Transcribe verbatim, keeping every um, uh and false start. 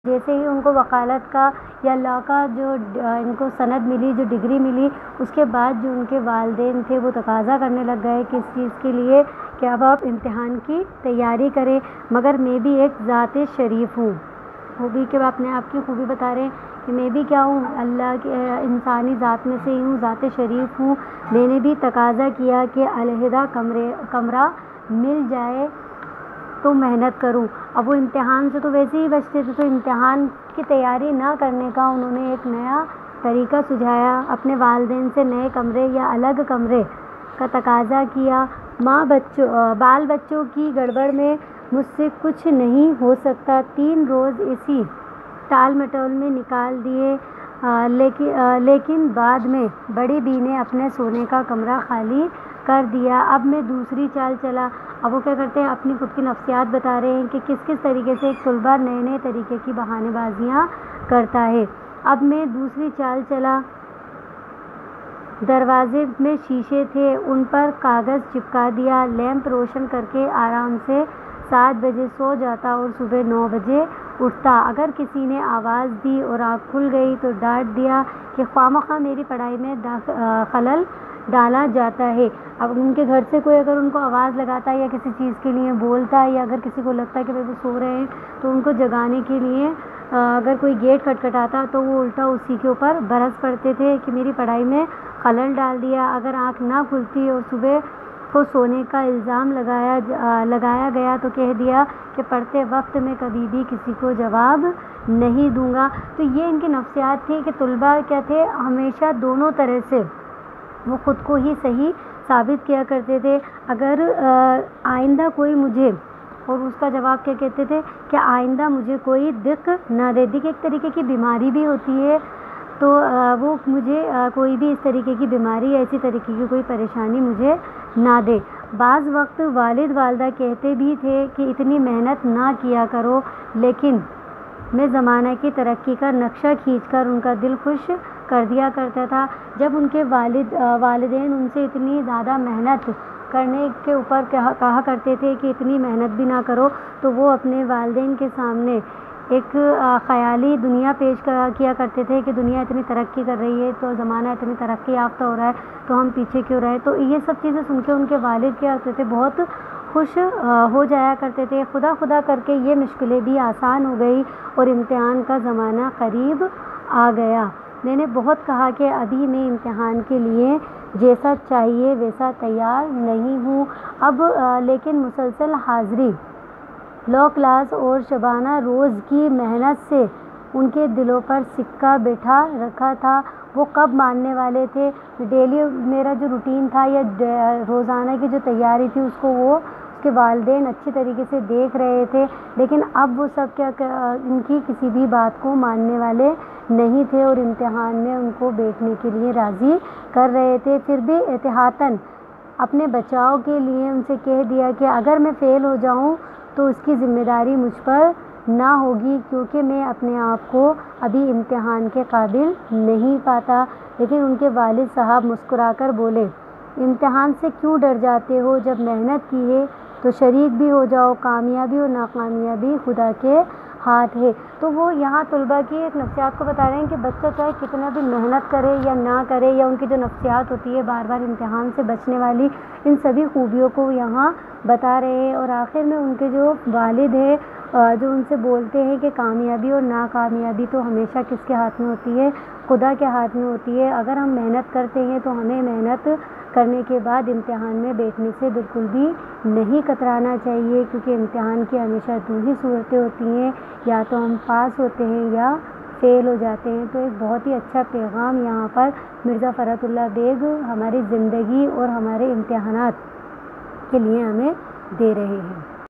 جیسے ہی ان کو وکالت کا یا لا کا جو ان کو سند ملی، جو ڈگری ملی، اس کے بعد جو ان کے والدین تھے وہ تقاضا کرنے لگ گئے کہ اس چیز کے لیے کہ اب آپ امتحان کی تیاری کریں، مگر میں بھی ایک ذات شریف ہوں، وہ بھی کہ اپنے آپ کی خوبی بتا رہے ہیں کہ میں بھی کیا ہوں، اللہ کے انسانی ذات میں سے ہی ہوں، ذات شریف ہوں، میں نے بھی تقاضا کیا کہ علیحدہ کمرے کمرہ مل جائے تو محنت کروں۔ اب وہ امتحان سے تو ویسے ہی بچتے تھے، تو امتحان کی تیاری نہ کرنے کا انہوں نے ایک نیا طریقہ سجھایا، اپنے والدین سے نئے کمرے یا الگ کمرے کا تقاضا کیا۔ ماں بچوں بال بچوں کی گڑبڑ میں مجھ سے کچھ نہیں ہو سکتا، تین روز اسی ٹال مٹول میں نکال دیے، لیکن لیکن بعد میں بڑی بی نے اپنے سونے کا کمرہ خالی کر دیا۔ اب میں دوسری چال چلا۔ اب وہ کیا کرتے ہیں، اپنی خود کی نفسیات بتا رہے ہیں کہ کس کس طریقے سے ایک طلبہ نئے نئے طریقے کی بہانے بازیاں کرتا ہے۔ اب میں دوسری چال چلا، دروازے میں شیشے تھے، ان پر کاغذ چپکا دیا، لیمپ روشن کر کے آرام سے سات بجے سو جاتا اور صبح نو بجے اٹھتا۔ اگر کسی نے آواز دی اور آنکھ کھل گئی تو ڈانٹ دیا کہ خواہ مخواہ میری پڑھائی میں خلل ڈالا جاتا ہے۔ اب ان کے گھر سے کوئی اگر ان کو آواز لگاتا یا کسی چیز کے لیے بولتا، یا اگر کسی کو لگتا ہے کہ وہ سو رہے ہیں تو ان کو جگانے کے لیے اگر کوئی گیٹ کھٹکھٹاتا تو وہ الٹا اسی کے اوپر برس پڑتے تھے کہ میری پڑھائی میں خلل ڈال دیا۔ اگر آنکھ نہ کھلتی اور صبح کو سونے کا الزام لگایا لگایا گیا تو کہہ دیا کہ پڑھتے وقت میں کبھی بھی کسی کو جواب نہیں دوں گا۔ تو یہ ان کی نفسیات تھی کہ طلباء کیا تھے، ہمیشہ دونوں طرح سے وہ خود کو ہی صحیح ثابت کیا کرتے تھے۔ اگر آئندہ کوئی مجھے، اور اس کا جواب کیا کہتے تھے کہ آئندہ مجھے کوئی دق نہ دے، دق ایک طریقے کی بیماری بھی ہوتی ہے، تو وہ مجھے کوئی بھی اس طریقے کی بیماری یا اسی طریقے کی کوئی پریشانی مجھے نہ دے۔ بعض وقت والد والدہ کہتے بھی تھے کہ اتنی محنت نہ کیا کرو، لیکن میں زمانہ کی ترقی کا نقشہ کھینچ کر ان کا دل خوش کر دیا کرتا تھا۔ جب ان کے والد والدین ان سے اتنی زیادہ محنت کرنے کے اوپر کہا کرتے تھے کہ اتنی محنت بھی نہ کرو، تو وہ اپنے والدین کے سامنے ایک خیالی دنیا پیش کیا کرتے تھے کہ دنیا اتنی ترقی کر رہی ہے، تو زمانہ اتنی ترقی یافتہ ہو رہا ہے، تو ہم پیچھے کیوں رہے۔ تو یہ سب چیزیں سن کے ان کے والد کیا ہوتے تھے، بہت خوش ہو جایا کرتے تھے۔ خدا خدا کر کے یہ مشکلیں بھی آسان ہو گئی اور امتحان کا زمانہ قریب آ گیا۔ میں نے بہت کہا کہ ابھی میں امتحان کے لیے جیسا چاہیے ویسا تیار نہیں ہوں، اب لیکن مسلسل حاضری، لو کلاس اور شبانہ روز کی محنت سے ان کے دلوں پر سکہ بٹھا رکھا تھا۔ وہ کب ماننے والے تھے؟ ڈیلی میرا جو روٹین تھا یا روزانہ کی جو تیاری تھی، اس کو وہ اس کے والدین اچھی طریقے سے دیکھ رہے تھے، لیکن اب وہ سب کیا ان کی کسی بھی بات کو ماننے والے نہیں تھے اور امتحان میں ان کو بیٹھنے کے لیے راضی کر رہے تھے۔ پھر بھی احتیاطاً اپنے بچاؤ کے لیے ان سے کہہ دیا کہ اگر میں فیل ہو جاؤں تو اس کی ذمہ داری مجھ پر نہ ہوگی، کیونکہ میں اپنے آپ کو ابھی امتحان کے قابل نہیں پاتا۔ لیکن ان کے والد صاحب مسکرا کر بولے، امتحان سے کیوں ڈر جاتے ہو؟ جب محنت کی ہے تو شریک بھی ہو جاؤ، کامیابی اور ناکامیابی خدا کے ہاتھ ہے۔ تو وہ یہاں طلباء کی ایک نفسیات کو بتا رہے ہیں کہ بچہ چاہے کتنا بھی محنت کرے یا نہ کرے، یا ان کی جو نفسیات ہوتی ہے بار بار امتحان سے بچنے والی، ان سبھی خوبیوں کو یہاں بتا رہے ہیں۔ اور آخر میں ان کے جو والد ہیں جو ان سے بولتے ہیں کہ کامیابی اور ناکامیابی تو ہمیشہ کس کے ہاتھ میں ہوتی ہے؟ خدا کے ہاتھ میں ہوتی ہے۔ اگر ہم محنت کرتے ہیں تو ہمیں محنت کرنے کے بعد امتحان میں بیٹھنے سے بالکل بھی نہیں کترانا چاہیے، کیونکہ امتحان کی ہمیشہ دو ہی صورتیں ہوتی ہیں، یا تو ہم پاس ہوتے ہیں یا فیل ہو جاتے ہیں۔ تو ایک بہت ہی اچھا پیغام یہاں پر مرزا فرحت اللہ بیگ ہماری زندگی اور ہمارے امتحانات کے لیے ہمیں دے رہے ہیں۔